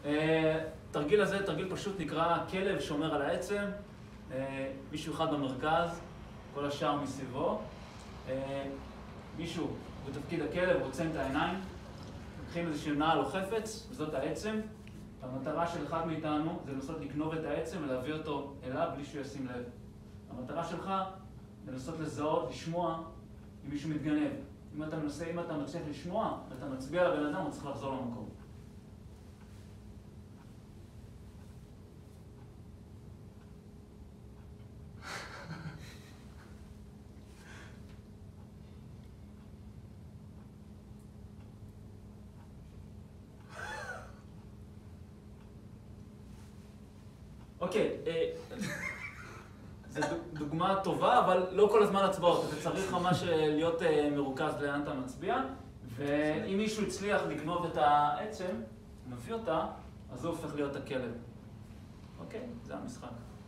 תרגיל הזה, תרגיל פשוט נקרא כלב שומר על העצם. מישהו אחד במרכז, כל השאר מסביבו. מישהו בתפקיד הכלב עוצם את העיניים, לוקחים איזושהי נעל או חפץ, וזאת העצם. המטרה של אחד מאיתנו זה לנסות לגנוב את העצם ולהביא אותו אליו בלי שהוא ישים לב. המטרה שלך זה לנסות לזהות, לשמוע אם מישהו מתגנב. אם אתה מצליח לשמוע ואתה מצביע לבן אדם, הוא צריך לחזור למקום. אוקיי, זו דוגמה טובה, אבל לא כל הזמן הצבעות. אתה צריך ממש להיות מרוכז לאן אתה מצביע, ואם מישהו הצליח לגנוב את העצם, מביא אותה, אז זה הופך להיות הכלב. אוקיי, זה המשחק.